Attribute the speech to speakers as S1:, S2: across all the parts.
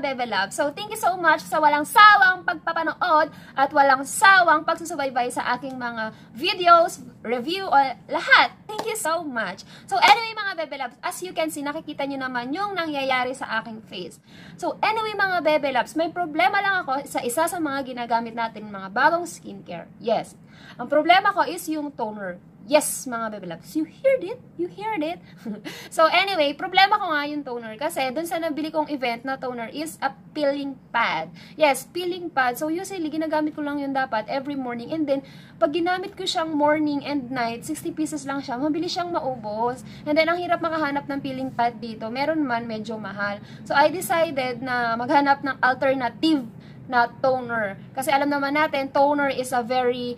S1: Bebe Love. So, thank you so much sa walang sawang pagpapanood at walang sawang pagsusubaybay sa aking mga videos, review, o lahat. Thank you so much. So, anyway mga Bebe Loves, as you can see, nakikita nyo naman yung nangyayari sa aking face. So, anyway mga Bebe Loves, may problema lang ako sa isa sa mga ginagamit natin mga bagong skincare. Yes. Ang problema ko is yung toner. Yes, mga Bebe Loves. You heard it? You heard it? So, anyway, problema ko nga yung toner kasi dun sa nabili kong event na toner is a peeling pad. Yes, peeling pad. So, usually, ginagamit ko lang yun dapat every morning. And then, pag ginamit ko siyang morning and night, 60 pieces lang siya, mabilis siyang maubos. And then, ang hirap makahanap ng peeling pad dito. Meron man, medyo mahal. So, I decided na maghanap ng alternative na toner. Kasi alam naman natin, toner is a very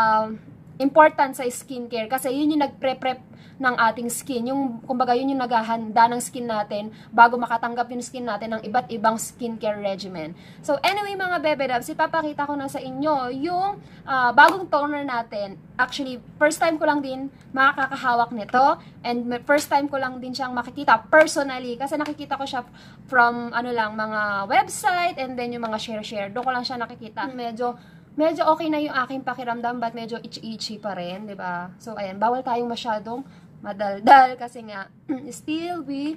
S1: important sa skincare kasi yun yung nagpre-prep ng ating skin. Yung, kumbaga, yun yung naghahanda ng skin natin bago makatanggap yung skin natin ng iba't ibang skincare regimen. So, anyway, mga Bebe Loves, ipapakita ko na sa inyo yung bagong toner natin. Actually, first time ko lang din makakahawak nito and first time ko lang din siyang makikita personally kasi nakikita ko siya from, mga website and then yung mga share-share. Doon ko lang siya nakikita. Medyo okay na yung aking pakiramdam but medyo itchy pa rin, di ba? So, ayan, bawal tayong masyadong madaldal kasi nga, still we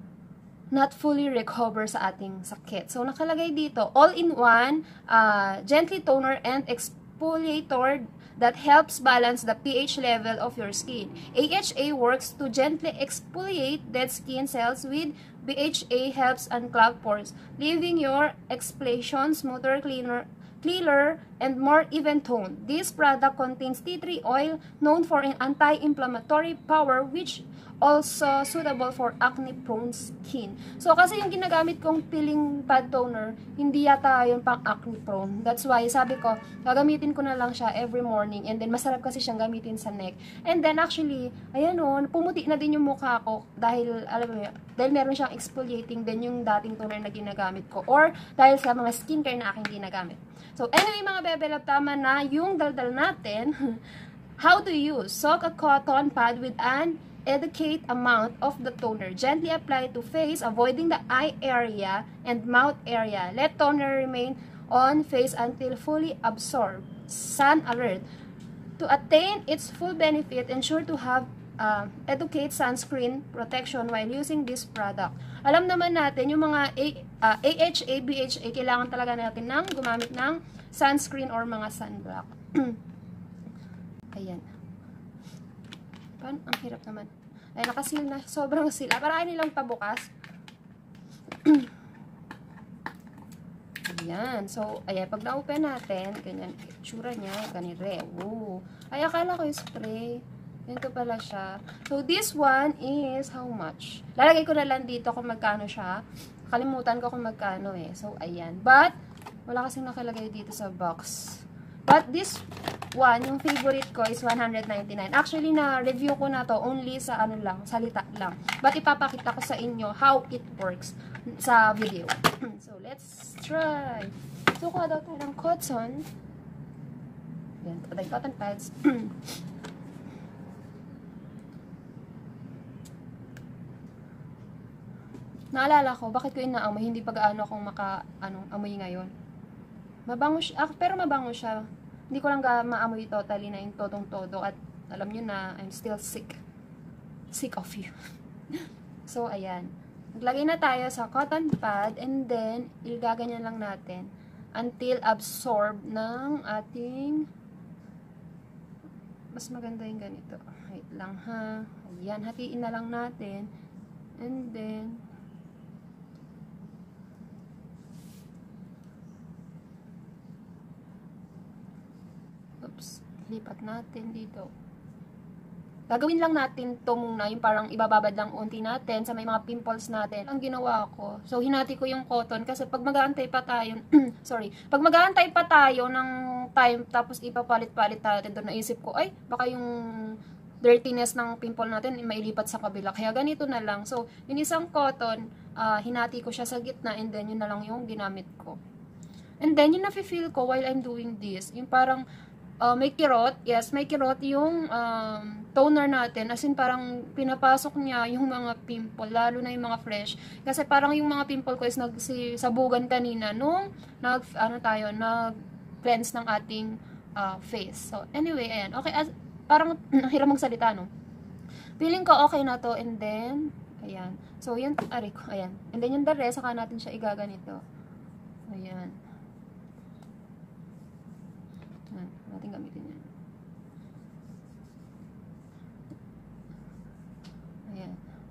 S1: not fully recover sa ating sakit. So, nakalagay dito, all-in-one, gently toner and exfoliator that helps balance the pH level of your skin. AHA works to gently exfoliate dead skin cells with BHA helps unclog pores, leaving your exfoliation smoother, cleaner, and more even toned. This product contains tea tree oil known for an anti-inflammatory power which also suitable for acne-prone skin. So, kasi yung ginagamit kong peeling pad toner, hindi yata yung pang acne-prone. That's why, sabi ko, gagamitin ko na lang siya every morning. And then, masarap kasi siyang gamitin sa neck. And then, actually, ayan o, pumuti na din yung mukha ko dahil, alam mo yun, dahil meron siyang exfoliating din yung dating toner na ginagamit ko. Or, dahil sa mga skincare na aking ginagamit. So, anyway, mga Bebe Love, tama na yung daldal natin. How to use? Soak a cotton pad with an adequate amount of the toner. Gently apply to face, avoiding the eye area and mouth area. Let toner remain on face until fully absorbed. Sun alert. To attain its full benefit, ensure to have adequate sunscreen protection while using this product. Alam naman natin, yung mga AHA, BHA, kailangan talaga natin ng gumamit ng sunscreen or mga sunblock. Ayan. Paano? Ang hirap naman. Ay, nakasil na. Sobrang seal. Para nilang pabukas. Ayan. So, ayan. Pag na-open natin, ganyan. Tsura niya. Ganire. Ooh. Ay, akala ko yung spray. Ito pala siya. So, this one is how much? Lalagay ko na lang dito kung magkano siya. Kalimutan ko kung magkano eh. So, ayan. But, wala kasing nakalagay dito sa box. But, this one, yung favorite ko is 199. Actually, na-review ko na to only sa salita lang. But, ipapakita ko sa inyo how it works sa video. So, let's try. So, kuha daw tayo ng cotton. Yan, cotton pads. Naalala ko, bakit ko inaamoy, hindi pa gaano akong amoy ngayon. Mabango siya, pero mabango siya. Hindi ko lang maamoy totally na yung todong-todo at alam nyo na I'm still sick. Sick of you. So, ayan. Naglagay na tayo sa cotton pad and then, ilgaganyan lang natin until absorb ng ating mas maganda yung ganito. Wait lang ha. Ayan, hatiin na lang natin. And then, oops, lipat natin dito. Gagawin lang natin to muna, yung parang ibababad lang unti natin sa may mga pimples natin. Ang ginawa ko, so hinati ko yung cotton kasi pag mag-aantay pa tayo, pag mag-aantay pa tayo ng time tapos ipapalit-palit natin doon, naisip ko, ay, baka yung dirtiness ng pimple natin mailipat sa kabila. Kaya ganito na lang. So, yung isang cotton, hinati ko siya sa gitna and then yun na lang yung ginamit ko. And then, yung nafe-feel ko while I'm doing this, yung parang may kirot. Yes, may kirot yung toner natin. As in, parang pinapasok niya yung mga pimple, lalo na yung mga fresh. Kasi parang yung mga pimple ko is nagsabugan kanina nung nag-cleanse ng ating face. So, anyway, ayan. Okay, parang hirap magsalita, no? Feeling ko okay na to, and then, ayan. So, yun, ayan. And then, yung the rest, saka natin siya igaganito. Ayan. Ayan, natin gamitin yan. Ayan.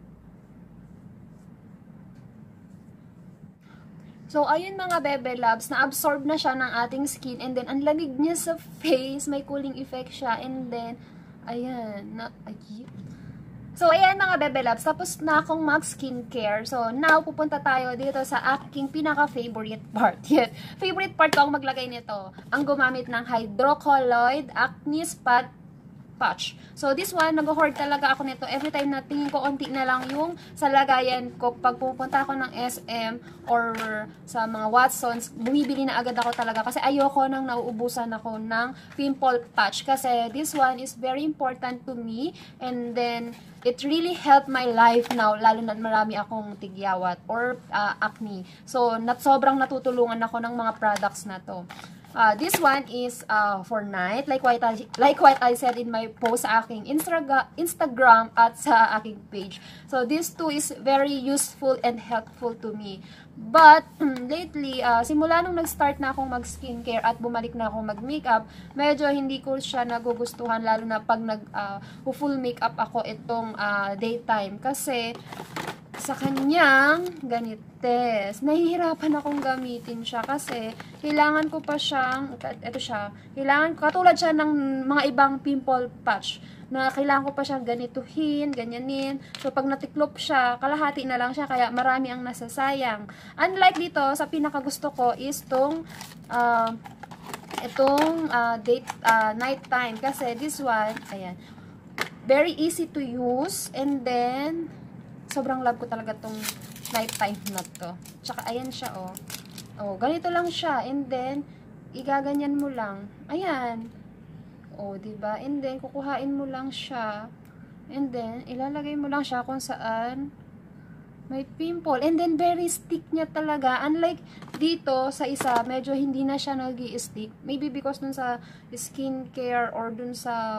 S1: So, ayun mga bebe loves, na-absorb na siya ng ating skin, and then, ang lamig niya sa face, may cooling effect siya, and then, ayan, so, ayan mga bebe loves, tapos na akong mag-skincare. So, now, pupunta tayo dito sa aking pinaka-favorite part. Yes, favorite part ko ang maglagay nito. Ang gumamit ng hydrocolloid acne spot patch. So, this one, nag-hoard talaga ako nito. Every time na tingin ko, onti na lang yung sa lagayan ko. Pag pupunta ako ng SM or sa mga Watsons, bumibili na agad ako talaga. Kasi ayoko nang nauubusan ako ng pimple patch. Kasi this one is very important to me. And then, it really helped my life now. Lalo na marami akong tigyawat or acne. So, sobrang natutulungan ako ng mga products na to. This one is for night, like what I said in my post sa aking Instagram at sa aking page. So this two is very useful and helpful to me. But lately, simula nung nag-start na akong mag-skincare at bumalik na akong mag-makeup, medyo hindi ko siya nagugustuhan, lalo na pag full makeup ako itong daytime. Kasi sa kanyang ganites, nahihirapan akong gamitin siya kasi kailangan ko pa siyang, katulad siya ng mga ibang pimple patch na kailangan ko pa siyang ganituhin, ganyanin. So, pag natiklop siya, kalahati na lang siya, kaya marami ang nasasayang. Unlike dito, sa pinakagusto ko is night time. Kasi this one, ayan, very easy to use, and then, sobrang love ko talaga tong nighttime na to. Tsaka, ayan siya, oh. Oh, ganito lang siya. And then, igaganyan mo lang. Ayan. Oh, diba? And then, kukuhain mo lang siya. And then, ilalagay mo lang siya kung saan may pimple. And then, very stick niya talaga. Unlike dito, sa isa, medyo hindi na siya nag-i-stick. Maybe because dun sa skincare or dun sa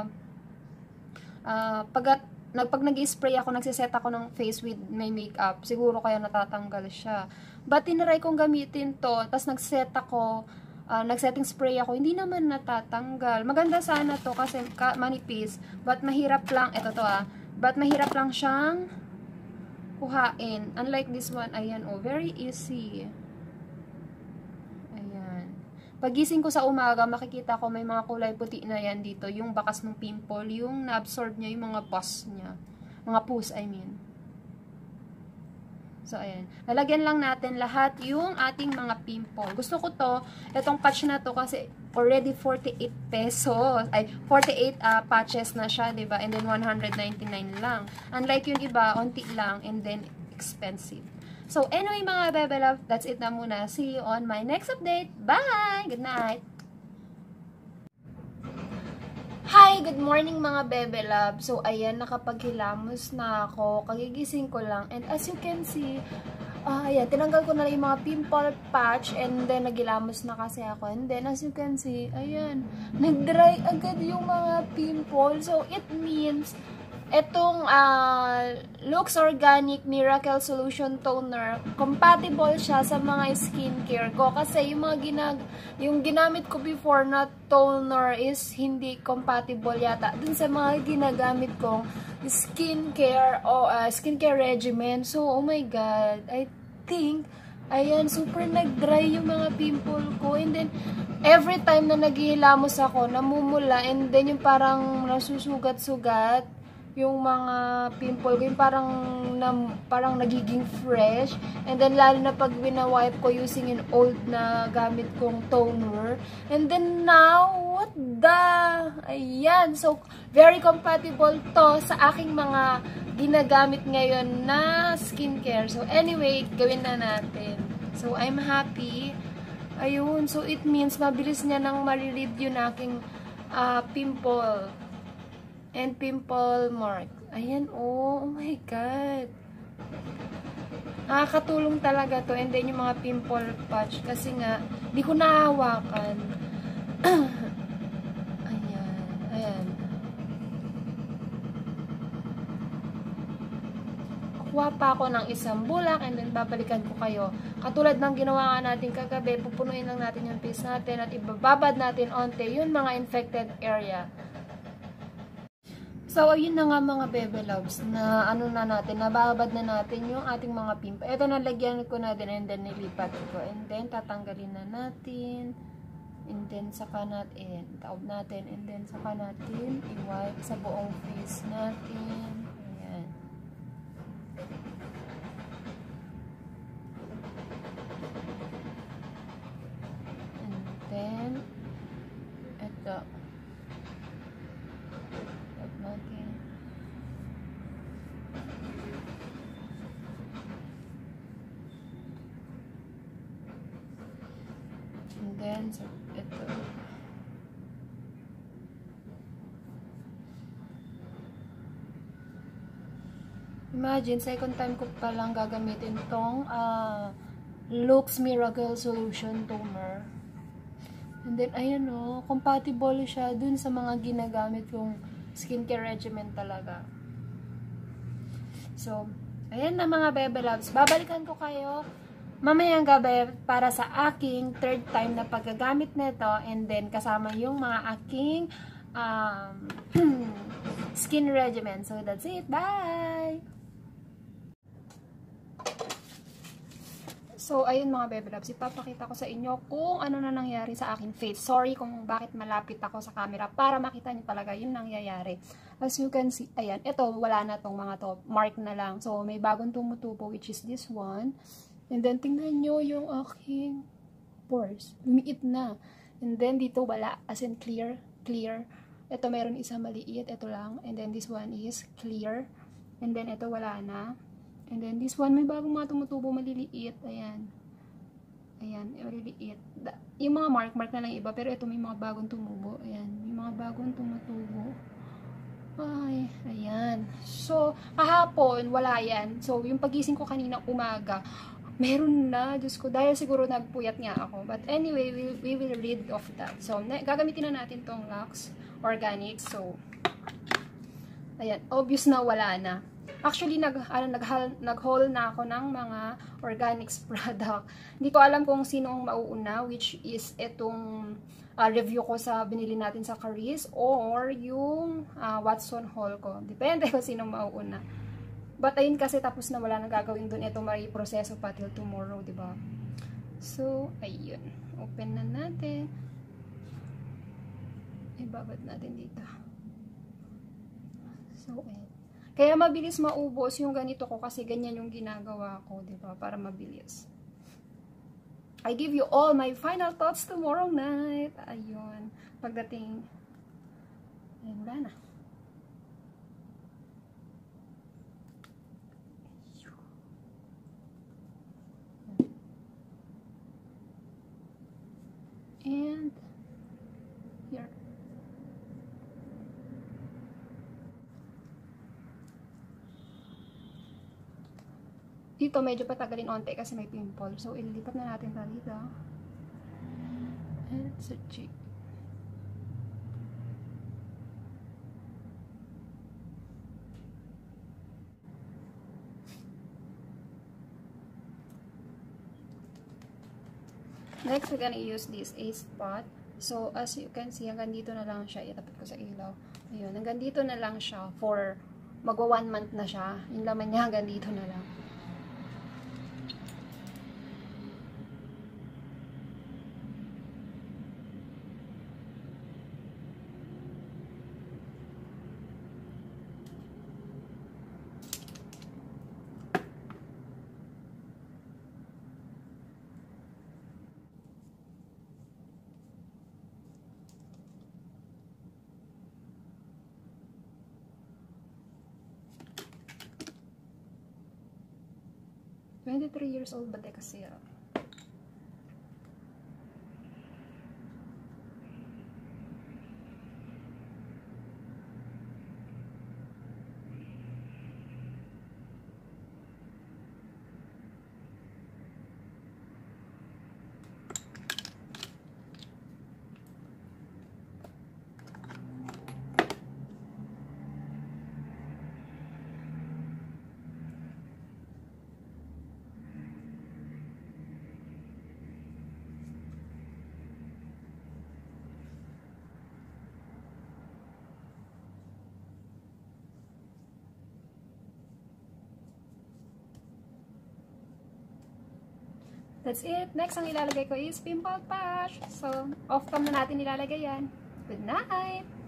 S1: pag nag-spray ako, nagsiset ako ng face with my makeup, siguro kaya natatanggal siya. But tinry kong gamitin to, tapos nag-setting spray ako, hindi naman natatanggal. Maganda sana to kasi manipis, but mahirap lang, but mahirap lang siyang kuhain. Unlike this one, ayan, oh, very easy. Pagising ko sa umaga, makikita ko may mga kulay puti na yan dito. Yung bakas ng pimple, yung na-absorb niya, yung mga pus niya. Mga pus, I mean. So, ayan. Lalagyan lang natin lahat yung ating mga pimple. Gusto ko to, itong patch na to kasi already 48 pesos. Ay, 48 patches na siya, diba? And then 199 lang. Unlike yung iba, onti lang, and then expensive. So, anyway mga bebe love, that's it na muna. See you on my next update. Bye! Good night! Hi! Good morning mga bebe love. So, ayan, nakapaghilamos na ako. Kagigising ko lang. And as you can see, ayan, tinanggal ko na lang yung mga pimple patch. And then, nagilamos na kasi ako. And then, as you can see, ayan, nag-dry agad yung mga pimple. So, it means etong Lux Organic Miracle Solution Toner, compatible siya sa mga skincare ko. Kasi yung ginamit ko before na toner is hindi compatible yata dun sa mga ginagamit kong skincare o skincare regimen. So, oh my God, I think, ayan, super nag-dry yung mga pimple ko. And then, every time na naghihilamos ako, namumula. And then, yung parang nasusugat-sugat yung mga pimple ko, yung parang nagiging fresh. And then, lalo na pag wina-wipe ko using an old na gamit kong toner. And then now, what the? Ayan. So, very compatible to sa aking mga ginagamit ngayon na skincare. So, anyway, gawin na natin. So, I'm happy. Ayun. So, it means mabilis niya nang ma-relieve yung aking pimple and pimple mark. Ayan, oh my God. Nakakatulong talaga to. And then yung mga pimple patch, kasi nga, di ko nahawakan. Ayan, ayan. Kuha pa ako ng isang bulak and then babalikan ko kayo. Katulad ng ginawa nga natin kagabi, pupunuin lang natin yung face natin at ibababad natin onte yung mga infected area. So, ayun na nga mga bebe loves, na ano na natin, nababad na natin yung ating mga pimple. Ito, nalagyan ko na din and then nilipat ko. And then, tatanggalin na natin. And then, saka natin, taob natin. And then, saka natin, i-wipe sa buong face natin. Ayan. And then, ito. Natin. And then, so, ito. Imagine, second time ko palang gagamitin tong Lux Miracle Solution Toner. And then, ayan o, compatible siya dun sa mga ginagamit kong skincare regimen talaga. So, ayan na mga bebe loves. Babalikan ko kayo mamayang gabi para sa aking third time na paggagamit nito. And then, kasama yung mga aking skin regimen. So, that's it. Bye! So, ayun mga bebe loves, ipapakita ko sa inyo kung ano na nangyari sa aking face. Sorry kung bakit malapit ako sa camera para makita niyo talaga yung nangyayari. As you can see, ayan, ito, wala na tong mga to, mark na lang. So, may bagong tumutubo, which is this one. And then, tingnan nyo yung aking pores. Lumiit na. And then, dito wala, as in clear. Ito, mayroon isa maliit, ito lang. And then, this one is clear. And then, ito wala na. And then, this one, may bagong mga tumutubo, maliliit. Ayan. Ayan, maliliit. Yung mga mark na lang iba, pero ito may mga bagong tumubo. Ayan, may mga bagong tumutubo. Ay, ayan. So, kahapon, wala yan. So, yung pagising ko kanina umaga, meron na. Diyos ko, dahil siguro nagpuyat nga ako. But anyway, we will read of that. So, gagamitin na natin tong Lux Organic. So, ayan, obvious na wala na. Actually, nag-haul na ako ng mga organics product. Hindi ko alam kung sino ang mauuna, which is itong review ko sa binili natin sa Caris or yung Watson haul ko. Depende kung sino mauuna. But ayun kasi tapos na wala nang gagawin dun. Ito may proseso pa till tomorrow, diba? So, ayun. Open na natin. Ibabad natin dito. So, ayun. Kaya mabilis maubos yung ganito ko kasi ganyan yung ginagawa ko, diba? Para mabilis. I give you all my final thoughts tomorrow night. Ayun. Pagdating, ayun, wala na. And, here. Dito medyo patagalin onte kasi may pimple. So, ililipat na natin pa dito. And sa cheek. Next, we're gonna use this A-spot. So, as you can see, hanggang dito na lang siya. Itapat ko sa ilaw. Ayun, hanggang dito na lang siya for magwa 1 month na siya. Yung laman niya hanggang dito na lang. $23 years old ba kasi? That's it. Next, ang ilalagay ko is pimple patch. So, off cam na natin ilalagay yan. Good night!